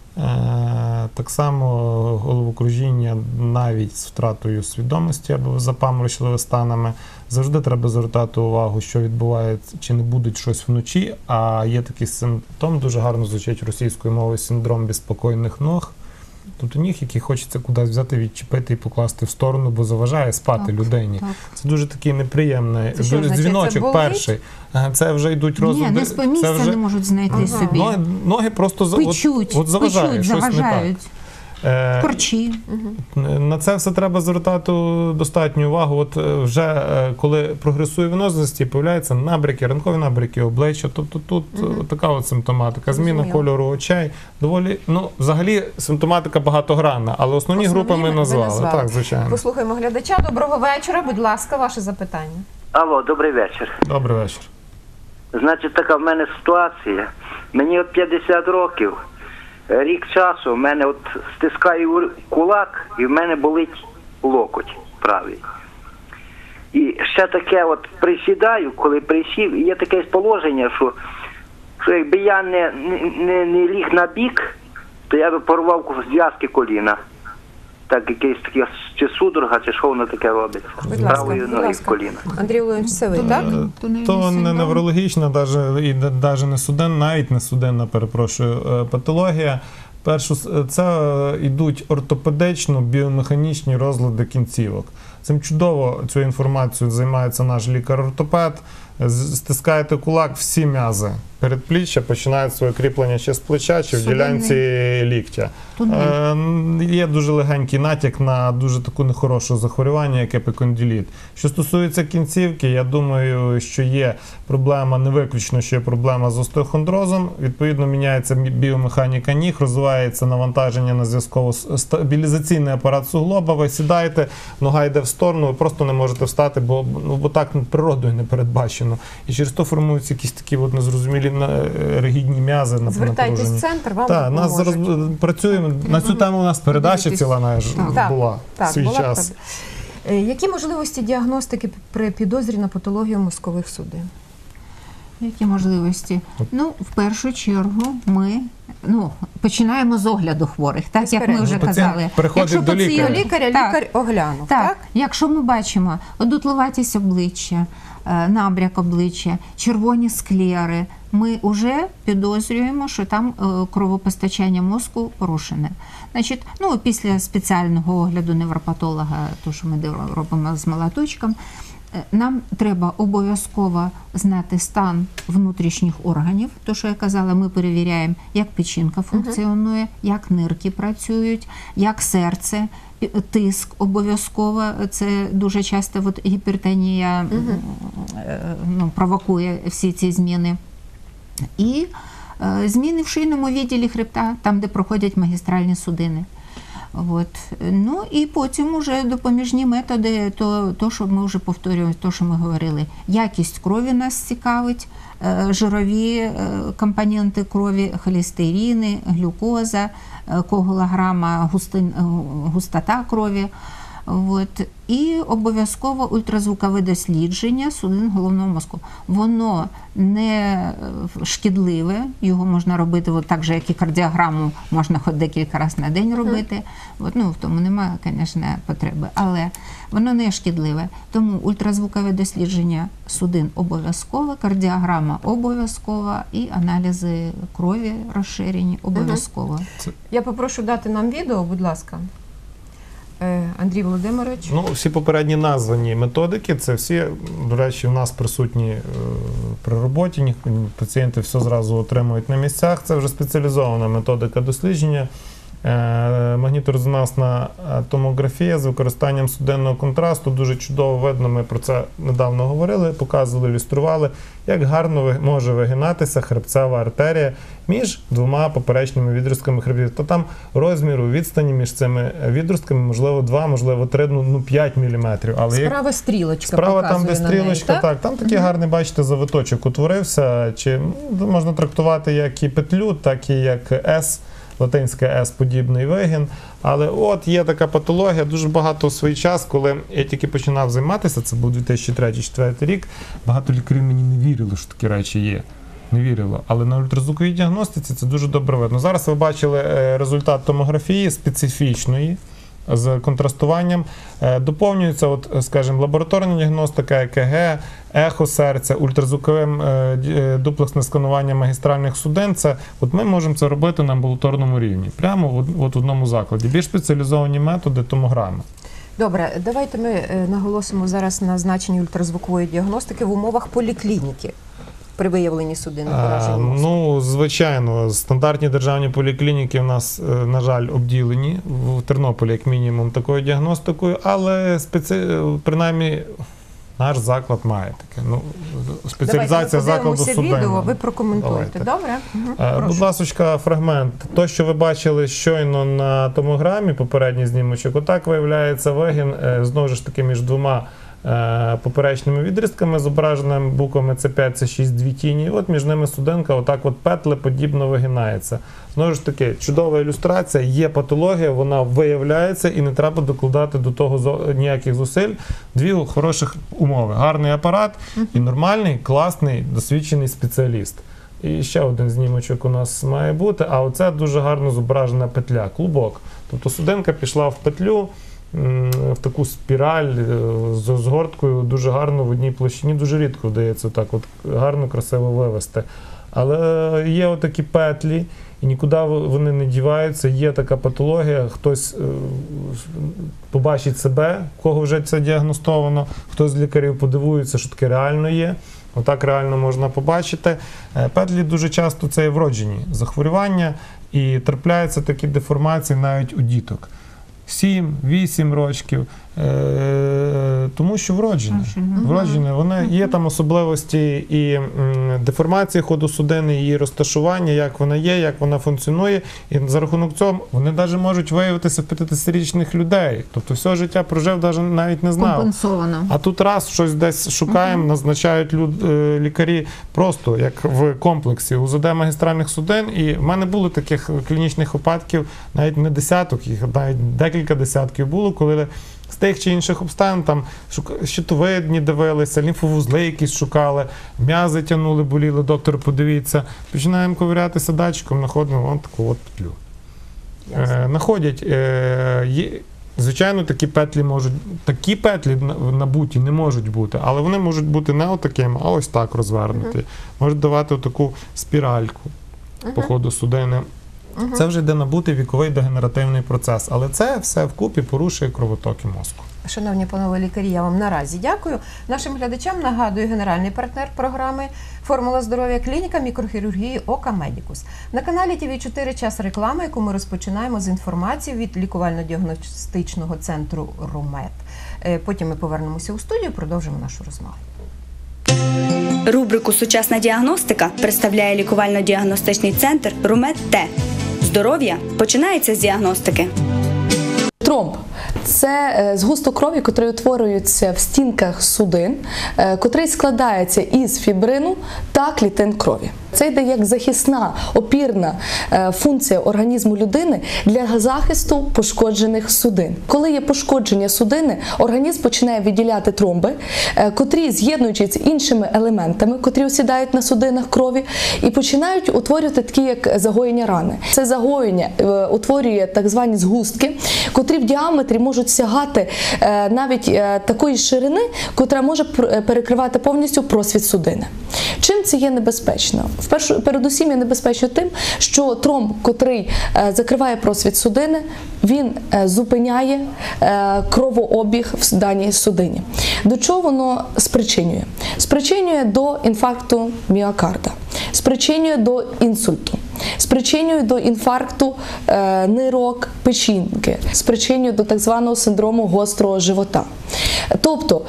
Так само головокружіння навіть з втратою свідомості або запаморочливими станами. Завжди треба звертати увагу, що відбувається, чи не буде щось вночі, а є такий симптом, дуже гарно звучить російською мовою, синдром безпокійних ног. Тобто ніг, який хочеться кудись взяти, відчепити і покласти в сторону, бо заважає спати людині. Так. Це дуже такий неприємний Це що, значить, дзвіночок це перший. Це вже йдуть розлади. Ні, не з помісця не можуть знайти собі. Ноги просто Печуть, от заважають, щось не так. заважають. Корчі. На це все треба звертати достатню увагу. От вже коли прогресує венозності, появляються набряки, ранкові набряки обличчя. Тобто тут така от симптоматика. Зміна кольору очей. Доволі, взагалі симптоматика багатогранна, але основні групи ми назвали. Так, звичайно. Послухаємо глядача. Доброго вечора. Будь ласка, ваше запитання. Алло, добрий вечір. Добрий вечір. Значить, така в мене ситуація. Мені от 50 років. Рік часу в мене от стискає кулак і в мене болить локоть правий. І ще таке от присідаю, коли присів, і є таке положення, що якби я не ліг на бік, то я би порвав зв'язки коліна. Так, якийсь такий, чи судорога, чи що воно таке робиться. Будь ласка, Правої будь ноги в ласка. коліна. Андрій Володимирович, це ви, так? То не неврологічна, навіть не суденна, навіть не суденна, перепрошую, патологія. Це йдуть ортопедично-біомеханічні розлади кінцівок. Цим чудово цю інформацію займається наш лікар-ортопед. Стискаєте кулак, всі м'язи передпліччя починають своє кріплення чи з плеча, чи в ділянці ліктя. Є дуже легенький натяк на дуже таку нехороше захворювання, як епікондиліт. Що стосується кінцівки, я думаю, що є проблема, не виключно, що є проблема з остеохондрозом. Відповідно, міняється біомеханіка ніг, розвивається навантаження на зв'язково-стабілізаційний апарат суглоба, ви сідаєте, нога йде в сторону, ви просто не можете встати, бо так природою не передбачено. І через то формуються якісь такі незрозумілі ригідні м'язи. Звертайтесь в центр, вам так, нас зараз працюємо. На цю тему у нас передача ціла була свій час. Які можливості діагностики при підозрі на патологію мозкових судин? Які можливості? В першу чергу ми починаємо з огляду хворих, так, як ми вже казали. Приходить до лікаря. Лікар оглянув, так? Якщо ми бачимо одутловатість обличчя, набряк обличчя, червоні склери, ми вже підозрюємо, що там кровопостачання мозку порушене. Значить, після спеціального огляду невропатолога, то, що ми робимо з молоточком, нам треба обов'язково знати стан внутрішніх органів. То, що я казала, ми перевіряємо, як печінка функціонує, як нирки працюють, як серце, тиск обов'язково. Це дуже часто гіпертонія провокує всі ці зміни. І зміни в шийному відділі хребта, там, де проходять магістральні судини. І потім вже допоміжні методи, то, що ми вже повторюємо, то, що ми говорили. Якість крові нас цікавить, жирові компоненти крові, холестерини, глюкоза, коагулограма, густота крові. І обов'язково ультразвукове дослідження судин головного мозку. Воно не шкідливе, його можна робити так же, як і кардіограму, можна хоч декілька разів на день робити. В тому немає, звісно, потреби, але воно не шкідливе. Тому ультразвукове дослідження судин обов'язково, кардіограма обов'язкова і аналізи крові розширені обов'язково. Я попрошу дати нам відео, будь ласка. Андрій Володимирович. Всі попередні названі методики, це всі, до речі, в нас присутні при роботі, пацієнти все зразу отримують на місцях. Це вже спеціалізована методика дослідження. Магніторезонансна томографія з використанням судинного контрасту. Дуже чудово видно, ми про це недавно говорили, показували, ілюстрували, як гарно може вигинатися хребцева артерія між двома поперечними відростками хребтів. То там розміру, відстані між цими відростками, можливо, 2, можливо, 3, 5 мм. Справа стрілочка Справа там, де стрілочка, так. Там такий гарний, бачите, завиточок утворився. Чи можна трактувати як і петлю, так і як S, латинське S-подібний вигін. Але є така патологія, дуже багато у свій час, коли я тільки починав займатися, це був 2003-2004 рік, багато лікарів мені не вірили, що такі речі є. Не вірило. Але на ультразвуковій діагностиці це дуже добре видно. Зараз ви бачили результат томографії специфічної, з контрастуванням. Доповнюється, скажімо, лабораторна діагностика, ЕКГ, ехо серця, ультразвуковим дуплексне сканування магістральних судин. Ми можемо це робити на амбулаторному рівні, прямо в одному закладі. Більш спеціалізовані методи томограми. Добре, давайте ми наголосимо зараз на значенні ультразвукової діагностики в умовах поліклініки при виявленні судинних уражень мозку. Звичайно, стандартні державні поліклініки в нас, на жаль, обділені, в Тернополі, як мінімум, такою діагностикою, але принаймні наш заклад має таке. Спеціалізація закладу судинного. Давайте відео, ви прокоментуєте. Добре? Будь ласка, фрагмент. То, що ви бачили щойно на томограмі, попередній знімочок, отак виявляється вигін, знову ж таки, між двома поперечними відрізками, зображеними буквами С5, С6, дві тіні. І от між ними судинка отак от петлеподібно вигинається. Знову ж таки, чудова ілюстрація, є патологія, вона виявляється і не треба докладати до того ніяких зусиль. Дві хороших умови. Гарний апарат і нормальний, класний, досвідчений спеціаліст. І ще один знімочок у нас має бути, а оце дуже гарно зображена петля, клубок. Тобто судинка пішла в петлю, в таку спіраль з згорткою, дуже гарно в одній площині, дуже рідко вдається так от гарно, красиво вивести. Але є отакі петлі, і нікуди вони не діваються, є така патологія, хтось побачить себе, в кого вже це діагностовано, хтось з лікарів подивується, що таке реально є. Отак реально можна побачити. Петлі дуже часто це є вроджені захворювання, і трапляються такі деформації навіть у діток. 7-8 років, тому що вроджені. Вони є там особливості і деформації ходу судини, її розташування, як вона є, як вона функціонує. І за рахунок цього вони навіть можуть виявитися в 50-річних людей. Тобто все життя прожив, навіть не знав. Компенсовано. А тут раз щось десь шукаємо, назначають лікарі просто, як в комплексі УЗД магістральних судин. І в мене було таких клінічних випадків, навіть не десяток, їх навіть декілька десятків було, коли з тих чи інших обставин там щитовидні дивилися, лімфовузли якісь шукали, м'язи тягнули, боліли, доктор, подивіться. Починаємо ковирятися датчиком, знаходимо вон таку от петлю. Находять, звичайно, такі петлі набуті не можуть бути, але вони можуть бути не отакими, а ось так розвернуті. Можуть давати отаку спіральку по ходу судини. Це вже йде набутий віковий дегенеративний процес, але це все вкупі порушує кровотоки мозку. Шановні панове лікарі, я вам наразі дякую. Нашим глядачам нагадую генеральний партнер програми «Формула здоров'я» клініка мікрохірургії «Ока Медікус». На каналі ТВ4 час реклами, яку ми розпочинаємо з інформації від лікувально-діагностичного центру «РУМЕД». Потім ми повернемося у студію, продовжимо нашу розмову. Рубрику «Сучасна діагностика» представляє лікувально-діагностичний центр «РУМЕД Т». Здоров'я починається з діагностики. Тромб – це згусток крові, який утворюється в стінках судин, який складається із фібрину та клітин крові. Це йде як захисна, опірна функція організму людини для захисту пошкоджених судин. Коли є пошкодження судини, організм починає виділяти тромби, котрі з'єднуючись з іншими елементами, котрі осідають на судинах крові, і починають утворювати такі, як загоєння рани. Це загоєння утворює так звані згустки, котрі в діаметрі можуть сягати навіть такої ширини, котра може перекривати повністю просвіт судини. Чим це є небезпечно? Передусім є небезпечно тим, що тромб, котрий закриває просвіт судини, він зупиняє кровообіг в даній судині. До чого воно спричинює? Спричинює до інфаркту міокарда, спричинює до інсульту, спричинює до інфаркту нирок, печінки, спричинює до так званого синдрому гострого живота. Тобто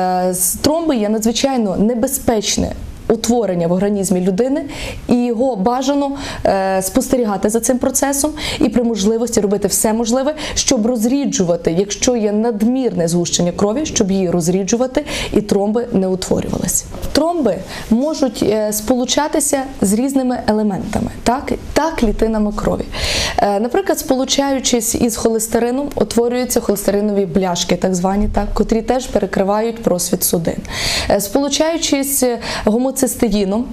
тромби є надзвичайно небезпечне утворення в організмі людини, і його бажано спостерігати за цим процесом і при можливості робити все можливе, щоб розріджувати, якщо є надмірне згущення крові, щоб її розріджувати і тромби не утворювалися. Тромби можуть сполучатися з різними елементами, та клітинами крові. Наприклад, сполучаючись із холестерином, утворюються холестеринові бляшки, так звані, котрі теж перекривають просвіт судин. Сполучаючись гомоцистеїном,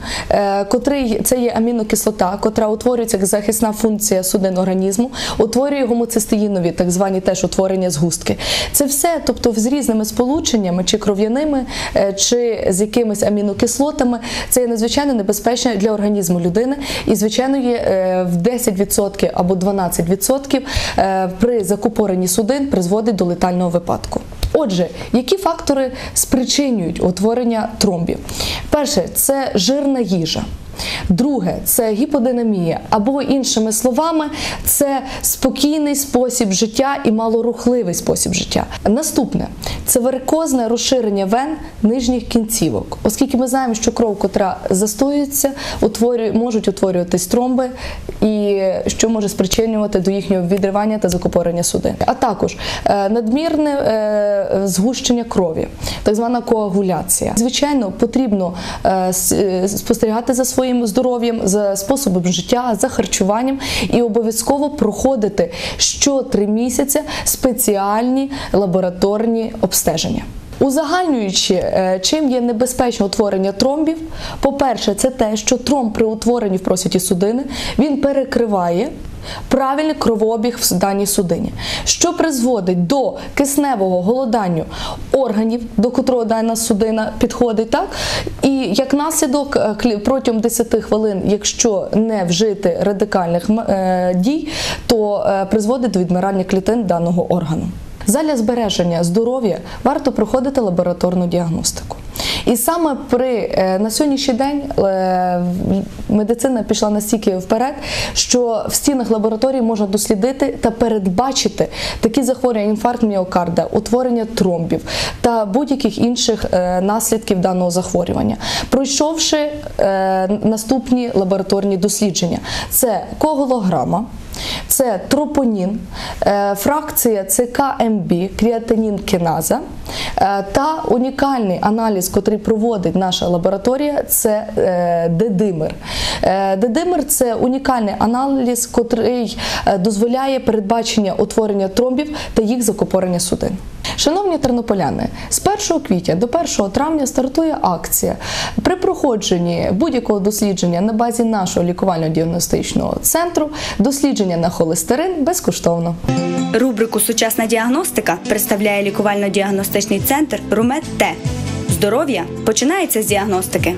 котрий це є амінокислота, котра утворюється як захисна функція судин організму, утворює гомоцистеїнові, так звані теж утворення згустки. Це все, тобто з різними сполученнями, чи кров'яними, чи з якимись амінокислотами, це є надзвичайно небезпечно для організму людини і, звичайно, є в 10% або 12% при закупоренні судин призводить до летального випадку. Отже, які фактори спричинюють утворення тромбів? Перше – це жирна їжа. Друге – це гіподинамія, або іншими словами, це спокійний спосіб життя і малорухливий спосіб життя. Наступне – це варикозне розширення вен нижніх кінцівок. Оскільки ми знаємо, що кров, котра застоюється, можуть утворюватись тромби, і що може спричинювати до їхнього відривання та закупорення судин. А також надмірне згущення крові, так звана коагуляція. Звичайно, потрібно спостерігати за своїм здоров'ям, за способом життя, за харчуванням і обов'язково проходити що 3 місяці спеціальні лабораторні обстеження. Узагальнюючи, чим є небезпечне утворення тромбів, по-перше, це те, що тромб при утворенні в просвіті судини, він перекриває правильний кровообіг в даній судині, що призводить до кисневого голодання органів, до котрого дана судина підходить, так? І як наслідок протягом 10 хвилин, якщо не вжити радикальних дій, то призводить до відмирання клітин даного органу. Задля збереження здоров'я варто проходити лабораторну діагностику. І саме на сьогоднішній день медицина пішла настільки вперед, що в стінах лабораторії можна дослідити та передбачити такі захворювання, інфаркт міокарда, утворення тромбів та будь-яких інших наслідків даного захворювання, пройшовши наступні лабораторні дослідження. Це коагулограма, це тропонін, фракція ЦК-МБ, креатинін-киназа та унікальний аналіз, котрий проводить наша лабораторія, це дедимер. Дедимер – це унікальний аналіз, котрий дозволяє передбачення утворення тромбів та їх закупорення судин. Шановні тернополяни, з 1 квітня до 1 травня стартує акція. При проходженні будь-якого дослідження на базі нашого лікувально-діагностичного центру дослідження на холестерин безкоштовно. Рубрику «Сучасна діагностика» представляє лікувально-діагностичний центр «Румет Т». Здоров'я починається з діагностики.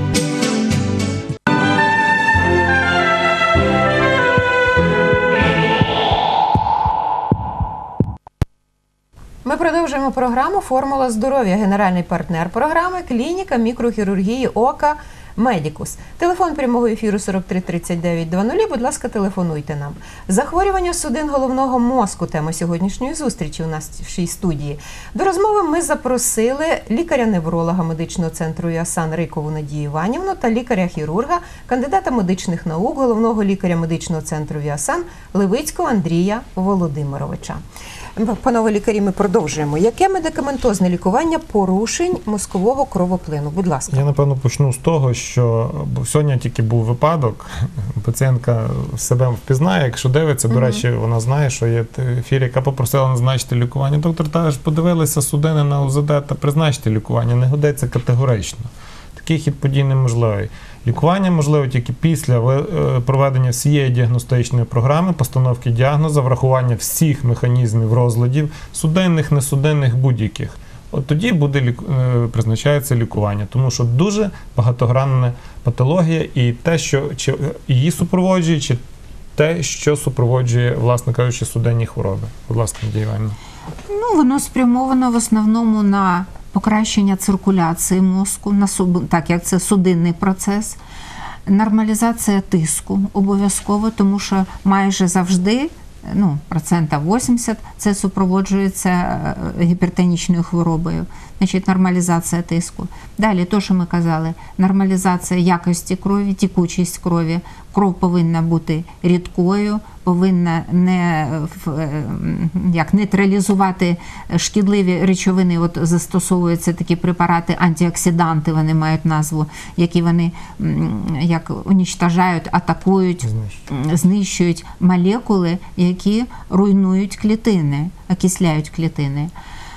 Ми продовжуємо програму «Формула здоров'я». Генеральний партнер програми – клініка мікрохірургії ока «Медікус». Телефон прямого ефіру 43 39 00. Будь ласка, телефонуйте нам. Захворювання судин головного мозку – тема сьогоднішньої зустрічі у нас в студії. До розмови ми запросили лікаря-невролога медичного центру «Віасан» Рикову Надію Іванівну та лікаря-хірурга, кандидата медичних наук, головного лікаря медичного центру «Віасан» Левицького Андрія Володимировича. Панове лікарі, ми продовжуємо. Яке медикаментозне лікування порушень мозкового кровоплину? Будь ласка. Я, напевно, почну з того, що сьогодні тільки був випадок, пацієнтка себе впізнає, якщо дивиться, до речі, вона знає, що є ефір, яка попросила назначити лікування. Доктор теж подивилися судини на УЗД та призначити лікування. Не годиться категорично. Такий хід подій неможливий. Лікування можливо тільки після проведення всієї діагностичної програми, постановки діагнозу, врахування всіх механізмів розладів, судинних, несудинних, будь-яких. От тоді призначається лікування, тому що дуже багатогранна патологія і те, що чи її супроводжує, чи те, що супроводжує, власне кажучи, судинні хвороби. Будь ласка, Надія Іванівна. Воно спрямовано в основному на покращення циркуляції мозку, так як це судинний процес, нормалізація тиску обов'язково, тому що майже завжди, 80% це супроводжується гіпертонічною хворобою. Значить, нормалізація тиску. Далі, то, що ми казали, нормалізація якості крові, тікучість крові. Кров повинна бути рідкою, повинна нейтралізувати шкідливі речовини. От застосовуються такі препарати, антиоксиданти, вони мають назву, які вони унічтожають, атакують, знищують молекули, які руйнують клітини, окисляють клітини.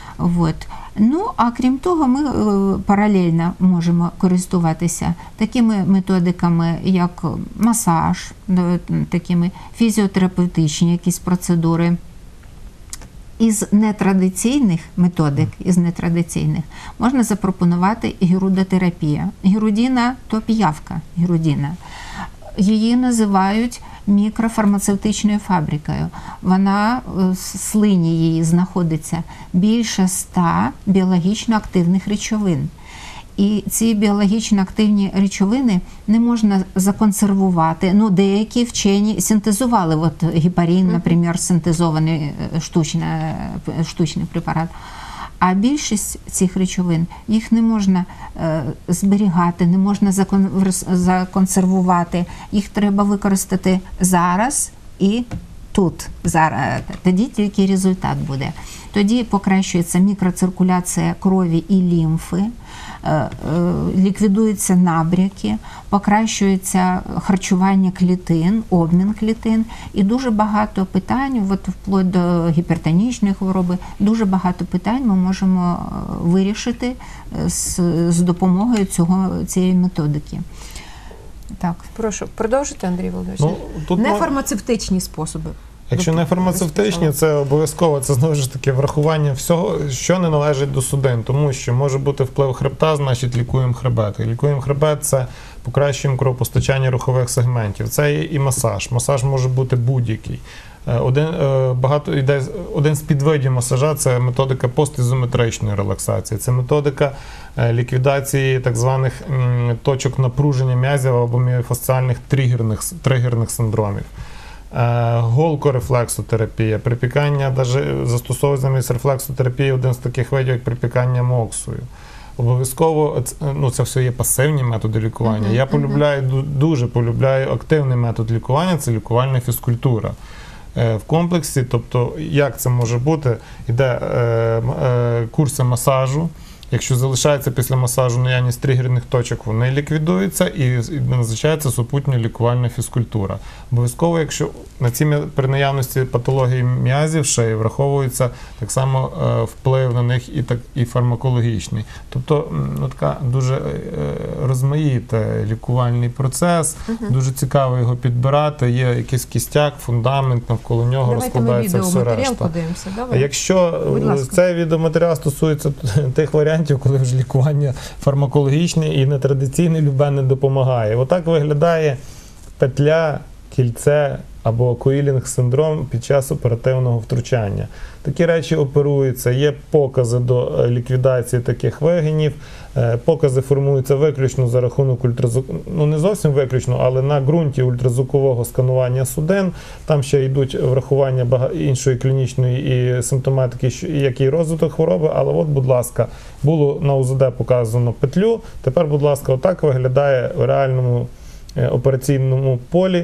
А крім того, ми паралельно можемо користуватися такими методиками, як масаж, такими фізіотерапевтичні якісь процедури. Із нетрадиційних методик, можна запропонувати гірудотерапію. Гірудіна – то піявка, гірудіна. Її називають мікрофармацевтичною фабрикою. Вона, в слині її знаходиться більше 100 біологічно активних речовин. І ці біологічно активні речовини не можна законсервувати. Ну, деякі вчені синтезували, от гепарин, наприклад, синтезований штучний препарат. А більшість цих речовин, їх не можна зберігати, не можна законсервувати. Їх треба використати зараз і тут. Тоді тільки результат буде. Тоді покращується мікроциркуляція крові і лімфи, ліквідуються набряки, покращується харчування клітин, обмін клітин. І дуже багато питань, от вплоть до гіпертонічної хвороби, дуже багато питань ми можемо вирішити з допомогою цієї методики. Так, прошу, продовжуйте, Андрій Володимирович. Нефармацевтичні способи. Якщо не фармацевтичні, це обов'язково, це знову ж таки врахування всього, що не належить до судин, тому що може бути вплив хребта, значить лікуємо хребет. Лікуємо хребет – це покращуємо кровопостачання рухових сегментів. Це є і масаж. Масаж може бути будь-який. Один з підвидів масажа – це методика постізометричної релаксації. Це методика ліквідації так званих точок напруження м'язів або міофасціальних тригерних синдромів. Голкорефлексотерапія, припікання, навіть застосовується замість рефлексотерапії один з таких видів, як припікання моксою. Обов'язково, це все є пасивні методи лікування. Я дуже полюбляю активний метод лікування, це лікувальна фізкультура. В комплексі, тобто, як це може бути, йде курси масажу. Якщо залишається після масажу наявність тригерних точок, вони ліквідуються і назначається супутня лікувальна фізкультура. Обов'язково, якщо при наявності патології м'язів шиї враховується так само вплив на них і фармакологічний. Тобто така дуже розмаїтий лікувальний процес, дуже цікаво його підбирати, є якийсь кістяк, фундамент, навколо нього розкладається все решта. А якщо цей відеоматеріал стосується тих варіантів, коли вже лікування фармакологічне і нетрадиційне любе не допомагає. Отак виглядає петля, кільце або коїлінг-синдром під час оперативного втручання. Такі речі оперуються, є покази до ліквідації таких вигинів, покази формуються виключно за рахунок не зовсім виключно, але на ґрунті ультразвукового сканування судин. Там ще йдуть врахування іншої клінічної і симптоматики, як і розвиток хвороби, але от, будь ласка, було на УЗД показано петлю, тепер, будь ласка, отак виглядає в реальному операційному полі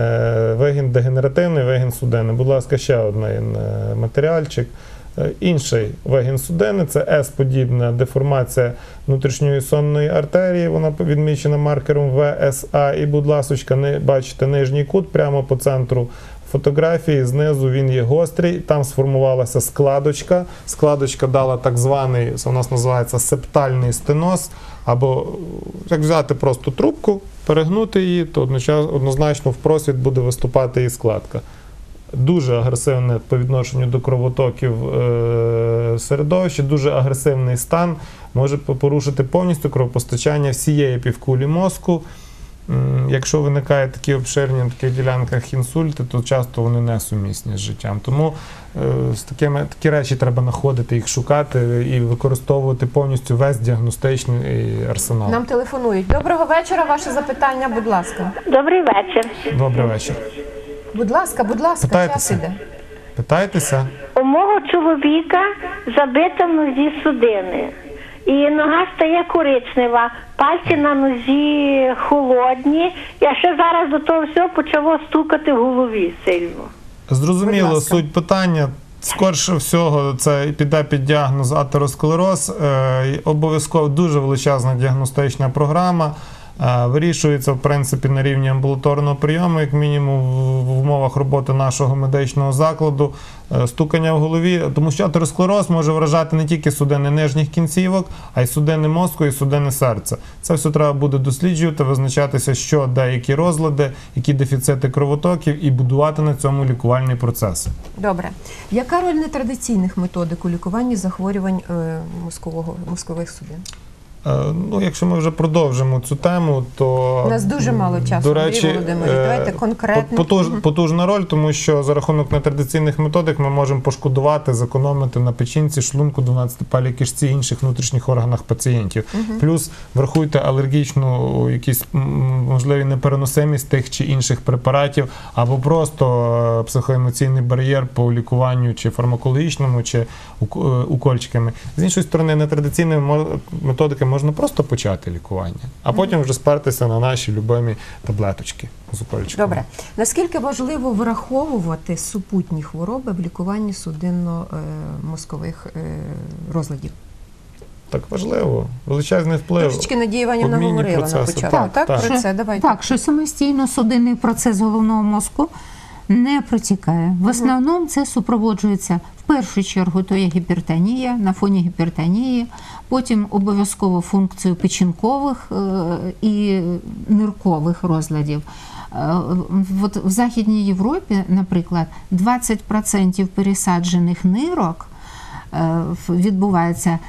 вигін дегенеративний, вигін судини. Будь ласка, ще один матеріальчик. Інший вигін судини – це S-подібна деформація внутрішньої сонної артерії, вона відмічена маркером ВСА. І, будь ласка, бачите нижній кут прямо по центру фотографії, знизу він є гострий, там сформувалася складочка. Складочка дала так званий, у нас називається септальний стеноз, або як взяти просто трубку, перегнути її, то однозначно в просвіт буде виступати і складка. Дуже агресивне по відношенню до кровотоків середовище, дуже агресивний стан, може порушити повністю кровопостачання всієї півкулі мозку. Якщо виникають такі обширні на таких ділянках інсульти, то часто вони несумісні з життям. Тому такі речі треба знаходити, їх шукати і використовувати повністю весь діагностичний арсенал. Нам телефонують. Доброго вечора, ваше запитання, будь ласка. Добрий вечір. Добрий вечір. Будь ласка, час іде. Питайтеся. У мого чоловіка забита в нозі судини. І нога стає коричнева, пальці на нозі холодні. Я ще зараз до того всього почало стукати в голові сильно. Зрозуміло, суть питання. Скорше всього, це піде під діагноз атеросклероз. Обов'язково дуже величезна діагностична програма. Вирішується, в принципі, на рівні амбулаторного прийому, як мінімум, в умовах роботи нашого медичного закладу, стукання в голові, тому що атеросклероз може вражати не тільки судини нижніх кінцівок, а й судини мозку, і судини серця. Це все треба буде досліджувати, визначатися, що, де, які розлади, які дефіцити кровотоків, і будувати на цьому лікувальний процес. Добре. Яка роль нетрадиційних методик у лікуванні захворювань мозкових судин? Ну, якщо ми вже продовжимо цю тему, то... У нас дуже мало часу, до речі, Андрій Володимирович, давайте конкретно. Потужна роль, тому що за рахунок нетрадиційних методик ми можемо пошкодувати, зекономити на печінці, шлунку, 12-палій кишці і інших внутрішніх органах пацієнтів. Плюс врахуйте алергічну, якісь можливі непереносимість тих чи інших препаратів, або просто психоемоційний бар'єр по лікуванню чи фармакологічному, чи укольчиками. З іншої сторони, нетрадиційними методиками можна просто почати лікування, а потім вже спертися на наші любимі таблеточки з укольчиками. Добре. Наскільки важливо враховувати супутні хвороби в лікуванні судинно-мозкових розладів? Так важливо. Величезний вплив. Трошечки Надія Іванівна говорила на початку. Так, про це давайте. Так, що самостійно судинний процес головного мозку не протікає. В основному це супроводжується в першу чергу, то є гіпертонія, на фоні гіпертонії, потім обов'язково функцію печінкових і ниркових розладів. От в Західній Європі, наприклад, 20% пересаджених нирок відбувається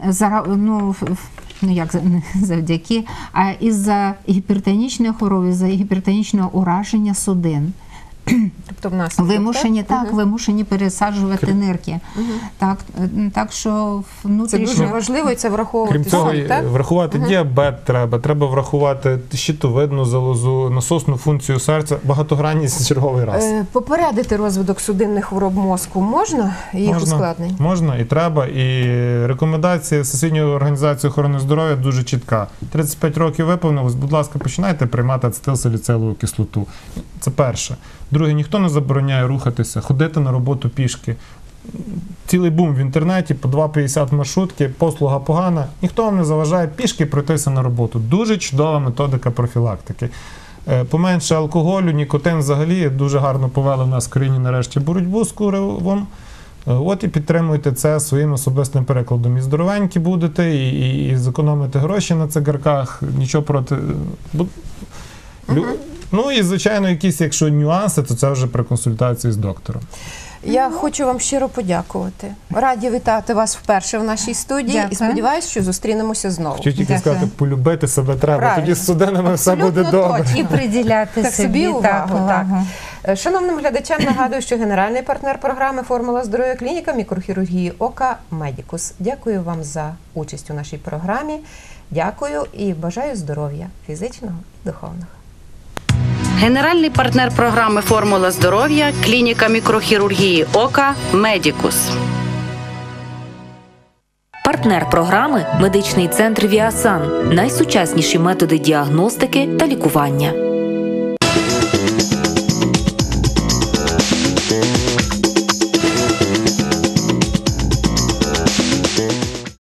завдяки, а із-за гіпертонічної хвороби, із-за гіпертонічного ураження судин. Тобто в нас вимушені пересаджувати нирки. Так що внутрішньо... Це дуже важливо і це враховувати. Крім цього, врахувати діабет треба врахувати щитовидну залозу, насосну функцію серця, багатогранність черговий раз. Попередити розвиток судинних хвороб мозку можна і їх ускладнень? Можна і треба. І рекомендація Всесвітньої організації охорони здоров'я дуже чітка. 35 років виповнилось, будь ласка, починайте приймати ацетилсаліцилову кислоту. Це перше. Друге, ніхто не забороняє рухатися, ходити на роботу пішки. Цілий бум в інтернеті, по 2,50 маршрутки, послуга погана. Ніхто вам не заважає пішки пройтися на роботу. Дуже чудова методика профілактики. Поменше алкоголю, нікотин взагалі дуже гарно повели в нас в країні нарешті боротьбу з куревом. От і підтримуйте це своїм особистим перекладом. І здоровенькі будете, і зекономите гроші на цигарках, нічого проти... Ну і, звичайно, якісь, якщо нюанси, то це вже при консультації з доктором. Я хочу вам щиро подякувати. Раді вітати вас вперше в нашій студії. Дякую. І сподіваюся, що зустрінемося знову. Хочу тільки сказати, полюбити себе треба. Правильно. Тоді з судинами все буде добре. І приділяти собі увагу. Шановним глядачам нагадую, що генеральний партнер програми «Формула здоров'я» клініка мікрохірургії ока «Медікус». Дякую вам за участь у нашій програмі. Дякую і бажаю здоров'я фізичного і духовного. Генеральний партнер програми «Формула здоров'я» клініка мікрохірургії ока «Медікус». Партнер програми – медичний центр «Віасан». Найсучасніші методи діагностики та лікування.